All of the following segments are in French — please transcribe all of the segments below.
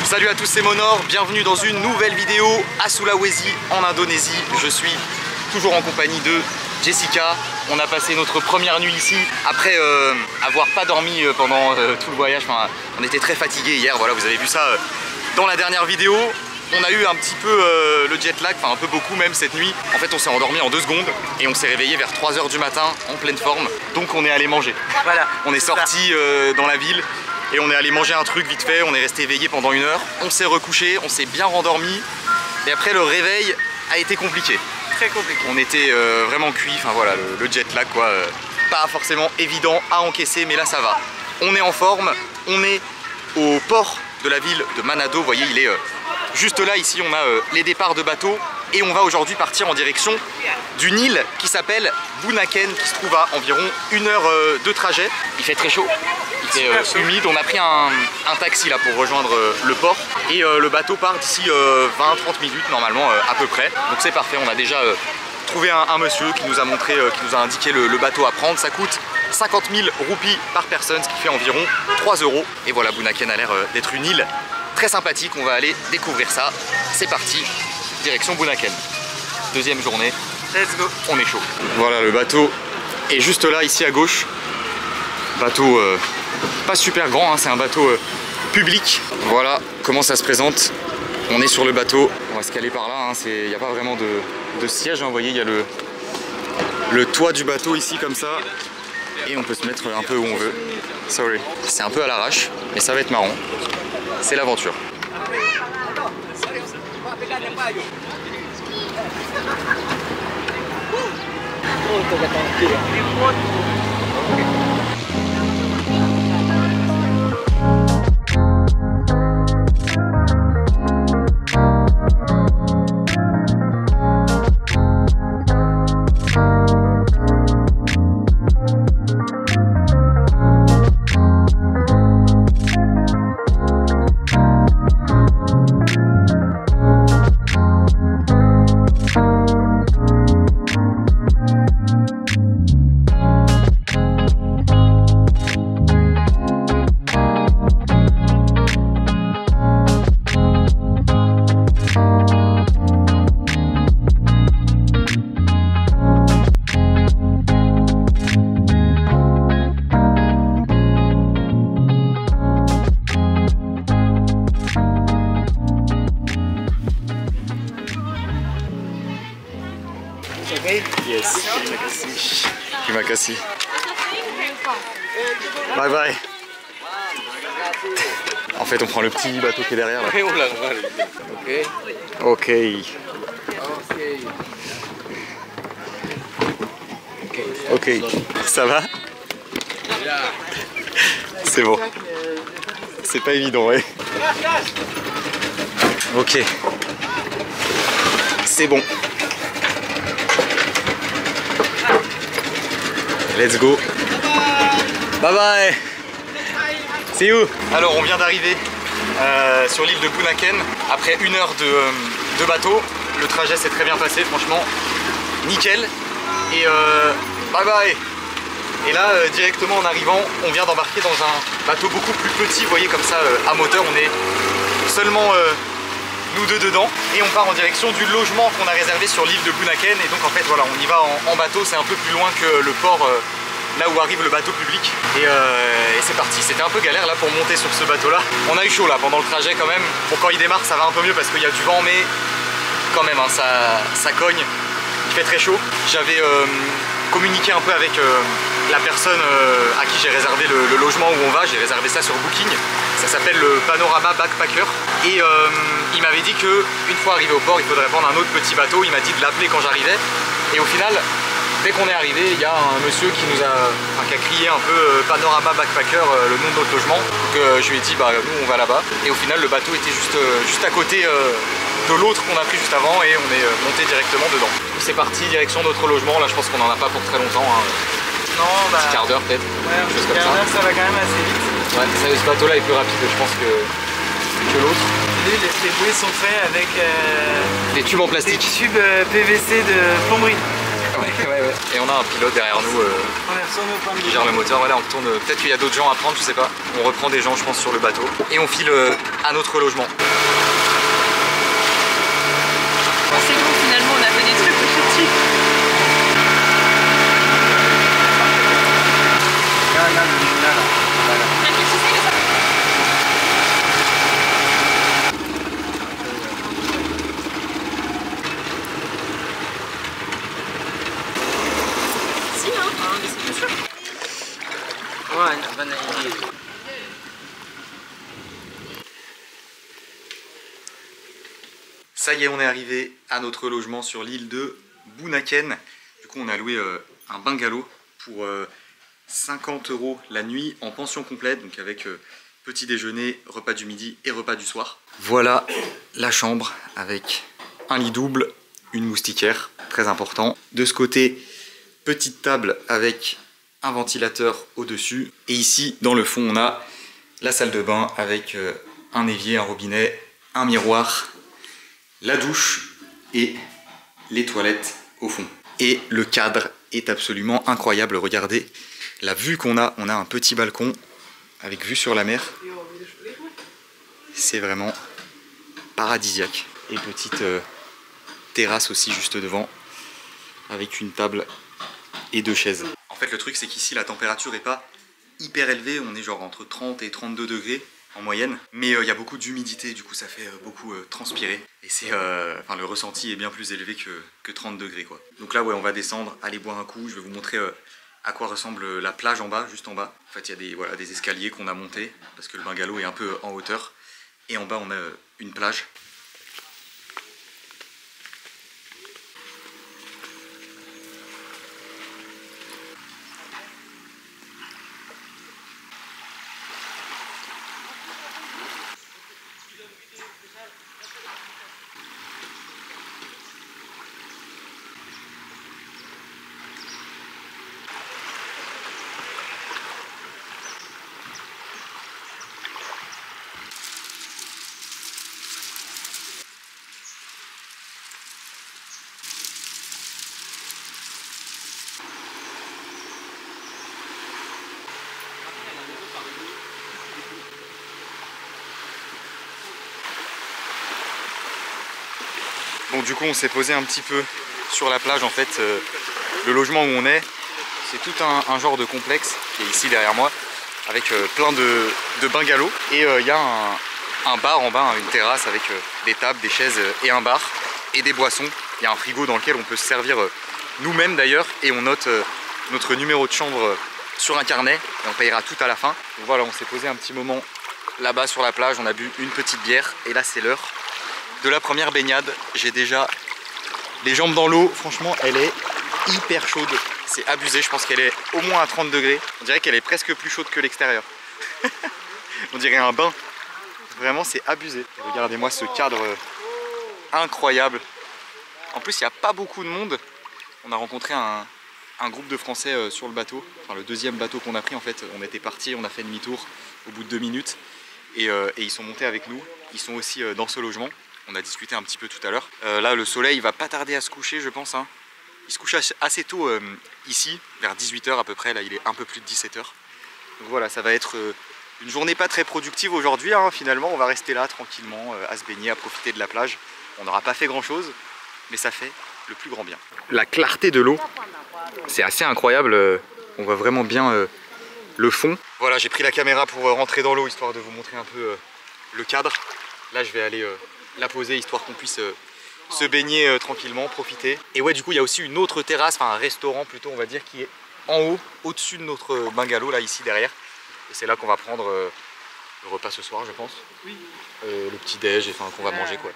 Salut à tous, c'est Monor, bienvenue dans une nouvelle vidéo à Sulawesi en Indonésie. Je suis toujours en compagnie de Jessica. On a passé notre première nuit ici après avoir pas dormi pendant tout le voyage. Enfin, on était très fatigués hier, voilà, vous avez vu ça dans la dernière vidéo. On a eu un petit peu le jet lag, enfin un peu beaucoup même cette nuit. En fait on s'est endormi en 2 secondes et on s'est réveillé vers 3 h du matin en pleine forme. Donc on est allé manger. Voilà. On est sorti dans la ville et on est allé manger un truc vite fait. On est resté éveillé pendant 1 heure. On s'est recouché, on s'est bien rendormi. Et après le réveil a été compliqué. Très compliqué. On était vraiment cuit, enfin voilà, le jet lag quoi. Pas forcément évident à encaisser mais là ça va. On est en forme, on est au port de la ville de Manado. Vous voyez il est... juste là, ici, on a les départs de bateaux et on va aujourd'hui partir en direction d'une île qui s'appelle Bunaken, qui se trouve à environ 1 heure de trajet. Il fait très chaud, il fait humide. On a pris un taxi là pour rejoindre le port et le bateau part d'ici 20-30 minutes normalement à peu près. Donc c'est parfait, on a déjà trouvé un monsieur qui nous a montré, qui nous a indiqué le bateau à prendre. Ça coûte 50 000 roupies par personne, ce qui fait environ 3 €. Et voilà, Bunaken a l'air d'être une île très sympathique, on va aller découvrir ça. C'est parti, direction Bunaken. Deuxième journée, let's go. On est chaud. Voilà, le bateau est juste là, ici à gauche. Bateau pas super grand, hein, c'est un bateau public. Voilà comment ça se présente. On est sur le bateau, on va se caler par là, il n'y a pas vraiment de siège, hein. Vous voyez, il y a le toit du bateau ici comme ça. Et on peut se mettre un peu où on veut. Sorry. C'est un peu à l'arrache, mais ça va être marrant. C'est l'aventure. Yes, terima kasih. Bye bye. En fait, on prend le petit bateau qui est derrière là. Ok. Ok. Ça va? C'est bon. C'est pas évident, ouais. Ok. C'est bon. Let's go. Bye bye. See you. Alors on vient d'arriver sur l'île de Bunaken après 1 heure de bateau. Le trajet s'est très bien passé, franchement nickel. Et bye bye. Et là directement en arrivant, on vient d'embarquer dans un bateau beaucoup plus petit, vous voyez comme ça à moteur. On est seulement nous deux dedans et on part en direction du logement qu'on a réservé sur l'île de Bunaken. Et donc en fait voilà, on y va en bateau, c'est un peu plus loin que le port là où arrive le bateau public. Et c'est parti, c'était un peu galère là pour monter sur ce bateau là. On a eu chaud là pendant le trajet quand même. Bon, quand il démarre ça va un peu mieux parce qu'il y a du vent, mais quand même hein, ça cogne, il fait très chaud. J'avais communiqué un peu avec la personne à qui j'ai réservé le logement où on va. J'ai réservé ça sur Booking. Ça s'appelle le Panorama Backpacker. Et il m'avait dit que une fois arrivé au port, il faudrait prendre un autre petit bateau. Il m'a dit de l'appeler quand j'arrivais. Et au final, dès qu'on est arrivé, il y a un monsieur qui nous a, qui a crié un peu Panorama Backpacker, le nom de notre logement. Donc je lui ai dit bah nous on va là-bas. Et au final le bateau était juste à côté de l'autre qu'on a pris juste avant et on est monté directement dedans. C'est parti, direction notre logement. Là je pense qu'on en a pas pour très longtemps. Hein. Non, bah... Un petit quart d'heure peut-être. Ouais, un petit quart d'heure ça va quand même assez vite. Ouais, ce bateau là est plus rapide je pense que l'autre. Les bouées sont faits avec des tubes en plastique. Des tubes PVC de plomberie. Ouais. Et Et on a un pilote derrière nous On est retourné au point de qui gère le moteur. Voilà, on retourne. Peut-être qu'il y a d'autres gens à prendre, je sais pas. On reprend des gens, je pense, sur le bateau. Et on file à notre logement. Bon, c'est bon, finalement, on a fait des trucs aujourd'hui. Si, hein, mais c'est bien sûr. Ouais, une bonne idée. Ça y est, on est arrivé à notre logement sur l'île de Bunaken. Du coup, on a loué un bungalow pour 50 € la nuit en pension complète, donc avec petit déjeuner, repas du midi et repas du soir. Voilà la chambre avec un lit double, une moustiquaire, très important. De ce côté, petite table avec un ventilateur au-dessus. Et ici, dans le fond, on a la salle de bain avec un évier, un robinet, un miroir, la douche et les toilettes au fond. Et le cadre est absolument incroyable. Regardez la vue qu'on a. On a un petit balcon avec vue sur la mer. C'est vraiment paradisiaque. Et petite terrasse aussi juste devant avec une table et 2 chaises. En fait, le truc, c'est qu'ici, la température n'est pas hyper élevée. On est genre entre 30 et 32 degrés en moyenne. Mais il y a beaucoup d'humidité, du coup, ça fait beaucoup transpirer. Et c'est, enfin, le ressenti est bien plus élevé que 30 degrés, quoi. Donc là, ouais, on va descendre, aller boire un coup. Je vais vous montrer à quoi ressemble la plage en bas, juste en bas. En fait, il y a des, voilà, des escaliers qu'on a montés parce que le bungalow est un peu en hauteur. Et en bas, on a une plage. Bon, du coup, on s'est posé un petit peu sur la plage. En fait, le logement où on est, c'est tout un genre de complexe qui est ici derrière moi, avec plein de bungalows. Et il y a un bar en bas, une terrasse avec des tables, des chaises et un bar et des boissons. Il y a un frigo dans lequel on peut se servir nous-mêmes d'ailleurs, et on note notre numéro de chambre sur un carnet et on payera tout à la fin. Donc voilà, on s'est posé un petit moment là-bas sur la plage, on a bu une petite bière et là c'est l'heure de la première baignade. J'ai déjà les jambes dans l'eau, franchement elle est hyper chaude, c'est abusé, je pense qu'elle est au moins à 30 degrés, on dirait qu'elle est presque plus chaude que l'extérieur. On dirait un bain, vraiment c'est abusé. Regardez-moi ce cadre incroyable. En plus il n'y a pas beaucoup de monde, on a rencontré un groupe de Français sur le bateau, enfin le deuxième bateau qu'on a pris en fait. On était parti, on a fait demi-tour au bout de 2 minutes et ils sont montés avec nous, ils sont aussi dans ce logement. On a discuté un petit peu tout à l'heure. Là, le soleil il va pas tarder à se coucher, je pense. Hein. Il se couche assez tôt ici, vers 18 h à peu près. Là, il est un peu plus de 17 h. Donc voilà, ça va être une journée pas très productive aujourd'hui. Hein. Finalement, on va rester là tranquillement, à se baigner, à profiter de la plage. On n'aura pas fait grand-chose, mais ça fait le plus grand bien. La clarté de l'eau, c'est assez incroyable. On voit vraiment bien le fond. Voilà, j'ai pris la caméra pour rentrer dans l'eau, histoire de vous montrer un peu le cadre. Là, je vais aller la poser, histoire qu'on puisse se baigner tranquillement, profiter. Et ouais, du coup, il y a aussi une autre terrasse, enfin un restaurant plutôt, on va dire, qui est en haut, au-dessus de notre bungalow, là, ici, derrière. Et c'est là qu'on va prendre le repas ce soir, je pense. Oui. Le petit-déj, enfin, qu'on va manger, quoi.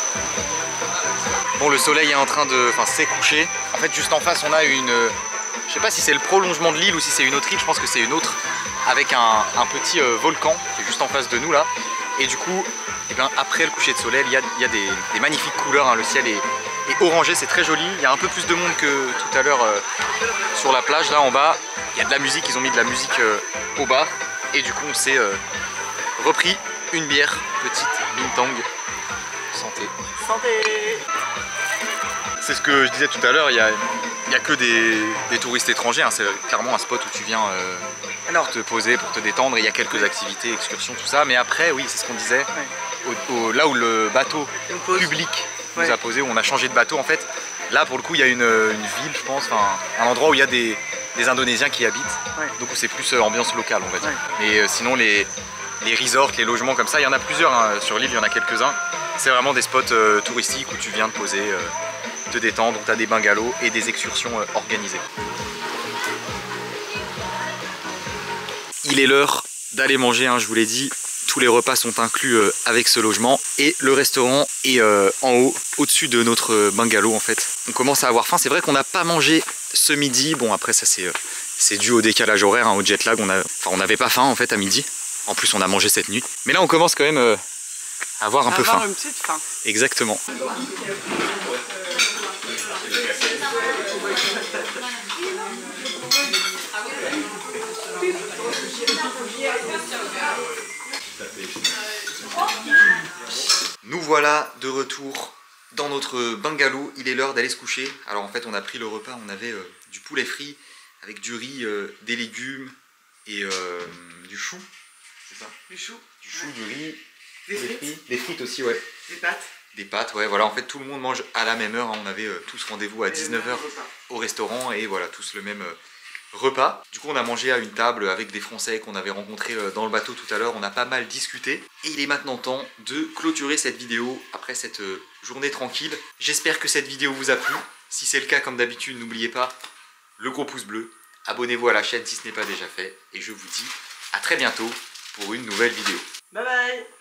Bon, le soleil est en train de... Enfin, s'est couché. En fait, juste en face, on a une... Je sais pas si c'est le prolongement de l'île ou si c'est une autre île, je pense que c'est une autre, avec un petit volcan qui est juste en face de nous là. Et du coup, eh bien, après le coucher de soleil, il y a des magnifiques couleurs, hein. Le ciel est orangé, c'est très joli. Il y a un peu plus de monde que tout à l'heure sur la plage, là en bas. Il y a de la musique, ils ont mis de la musique au bar. Et du coup, on s'est repris une bière petite, Bintang. Santé. Santé. C'est ce que je disais tout à l'heure, il y a que des touristes étrangers, hein. C'est clairement un spot où tu viens pour te poser, pour te détendre. Il y a quelques activités, excursions, tout ça. Mais après, oui, c'est ce qu'on disait, là où le bateau public nous a posé, où on a changé de bateau en fait. Là, pour le coup, il y a une ville, je pense, un endroit où il y a des Indonésiens qui habitent. Donc c'est plus ambiance locale, on va dire. Mais sinon, les resorts, les logements comme ça, il y en a plusieurs, hein. Sur l'île, il y en a quelques-uns. C'est vraiment des spots touristiques où tu viens te poser, te détendre, où tu as des bungalows et des excursions organisées. Il est l'heure d'aller manger, hein, je vous l'ai dit. Tous les repas sont inclus avec ce logement et le restaurant est en haut, au-dessus de notre bungalow en fait. On commence à avoir faim, c'est vrai qu'on n'a pas mangé ce midi. Bon après ça c'est dû au décalage horaire, hein, au jet lag. On n'avait pas faim en fait à midi. En plus on a mangé cette nuit. Mais là on commence quand même à avoir un peu faim. Une petite faim. Exactement. Nous voilà de retour dans notre bungalow. Il est l'heure d'aller se coucher. Alors en fait on a pris le repas, on avait du poulet frit avec du riz, des légumes et du chou. C'est ça? Du chou. Du chou, du riz, Des frites aussi, ouais. Des pâtes. Des pâtes, ouais, voilà, en fait tout le monde mange à la même heure, hein. On avait tous rendez-vous à 19 h au restaurant et voilà, tous le même repas. Du coup on a mangé à une table avec des Français qu'on avait rencontrés dans le bateau tout à l'heure, on a pas mal discuté. Et il est maintenant temps de clôturer cette vidéo après cette journée tranquille. J'espère que cette vidéo vous a plu. Si c'est le cas, comme d'habitude, n'oubliez pas le gros pouce bleu. Abonnez-vous à la chaîne si ce n'est pas déjà fait. Et je vous dis à très bientôt pour une nouvelle vidéo. Bye bye.